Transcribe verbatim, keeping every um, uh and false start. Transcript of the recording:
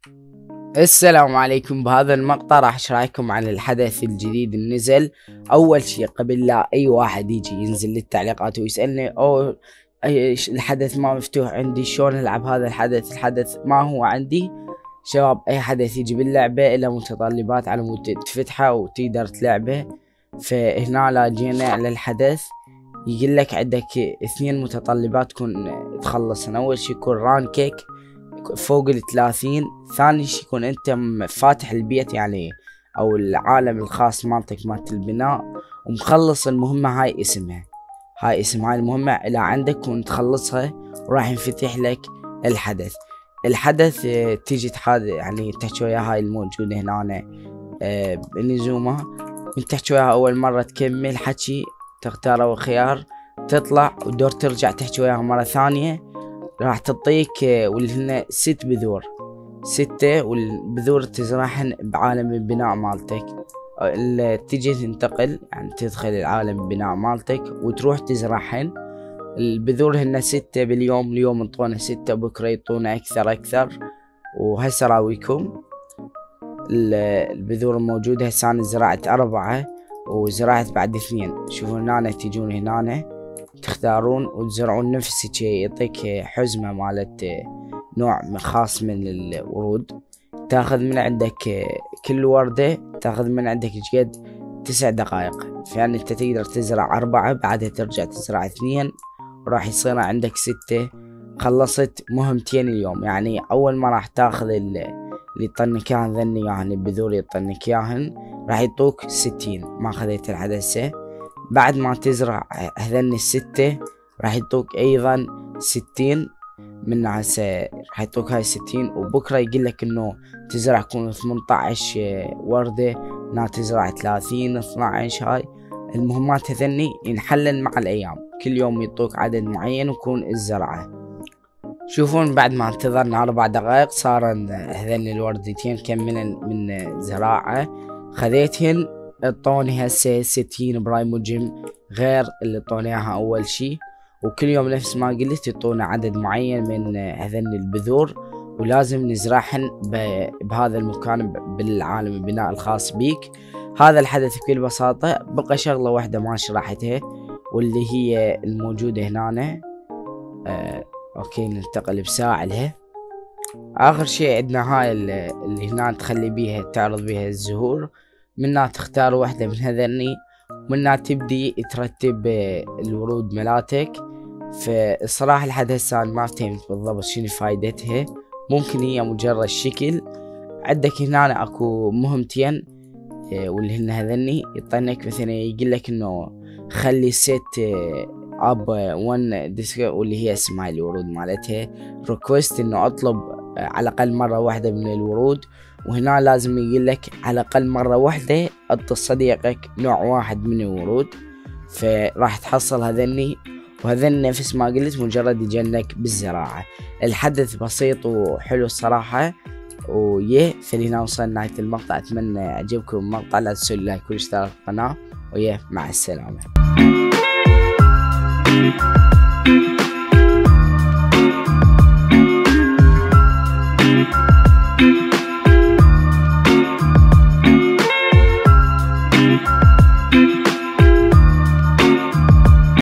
السلام عليكم. بهذا المقطع راح اشرح لكم عن الحدث الجديد اللي نزل. اول شيء قبل لا اي واحد يجي ينزل للتعليقات ويسألني او ايش الحدث ما مفتوح عندي، شلون العب هذا الحدث، الحدث ما هو عندي. شباب، اي حدث يجي باللعبة له متطلبات على مود تفتحه وتقدر تلعبه. فهنا لا جينا على الحدث يقول لك عندك اثنين متطلبات تكون تخلصن. اول شيء يكون رانكك فوق الثلاثين، ثاني شي يكون انت فاتح البيت يعني او العالم الخاص مالتك مالت البناء ومخلص المهمة. هاي اسمها هاي اسم هاي المهمة الى عندك وتخلصها وراح ينفتح لك الحدث. الحدث اه تيجي تحاد يعني تحكي وياها هاي الموجودة هنا اه بنزومها. من تحكي وياها اول مرة تكمل حكي تختار اول خيار تطلع ودور ترجع تحكي وياها مرة ثانية. راح تعطيك واللي هن ست بذور ستة، والبذور تزرعهن بعالم البناء مالتك. تجي تنتقل يعني تدخل العالم البناء مالتك وتروح تزرعهن. البذور هن ستة باليوم، اليوم انطونا ستة، بكرة يعطونا اكثر اكثر. وهسه راويكم البذور الموجودة. هسه انا زرعت اربعة وزرعت بعد اثنين. شوفوا هنا تجون هنا تختارون وتزرعون نفس الشيء، يعطيك حزمة مالت نوع خاص من الورود. تاخذ من عندك كل وردة تاخذ من عندك قد تسع دقائق، فيعني انت تقدر تزرع اربعة بعدها ترجع تزرع اثنين وراح يصير عندك ستة. خلصت مهمتين اليوم. يعني اول ما راح تاخذ اللي يطنك اياهن ذني يعني البذور يطنك اياهن راح يعطوك ستين. ما خذيت الحدث. بعد ما تزرع هذن الستة راح يعطوك ايضا ستين من هسه راح يعطوك هاي ستين. وبكرة يقول لك انه تزرع كون ثمانية عشر وردة، هنا تزرع ثلاثين اثنا عشر. هاي المهمات هذني ينحلن مع الايام، كل يوم يعطوك عدد معين ويكون الزرعة. شوفون بعد ما انتظرنا اربع دقائق صارن هذن الوردتين كملن من زراعة خذيتهن. اعطوني هسه ستين برايمو جيم غير اللي اعطوني اياها اول شي. وكل يوم نفس ما قلت يعطونا عدد معين من هذن البذور ولازم نزرعهن بهذا المكان بالعالم البناء الخاص بيك. هذا الحدث بكل بساطة. بقى شغلة واحدة ما شرحتها واللي هي الموجودة هنا. آه اوكي ننتقل بساعة لها. اخر شي عندنا هاي اللي هنا تخلي بيها تعرض بيها الزهور. منها تختار واحدة من هذني ومنها تبدي ترتب الورود ملاتك. فالصراحة لحد هسه ما فهمت بالضبط شنو فايدتها. ممكن هي مجرد شكل. عندك هنا اكو مهمتين واللي هن هذني يطنك مثلا يقولك انه خلي ست اب ون ديسك واللي هي اسمها الورود مالتها ريكوست، انه اطلب على الاقل مرة واحدة من الورود. وهنا لازم يقول لك على الاقل مرة واحدة اعطي صديقك نوع واحد من الورود. فراح تحصل هذني وهذن نفس ما قلت مجرد يجنك بالزراعة. الحدث بسيط وحلو الصراحة. ويه فلهنا وصلنا نهاية المقطع. اتمنى عجبكم المقطع. لا تنسوا لايك واشتراك في القناة. ويه مع السلامة.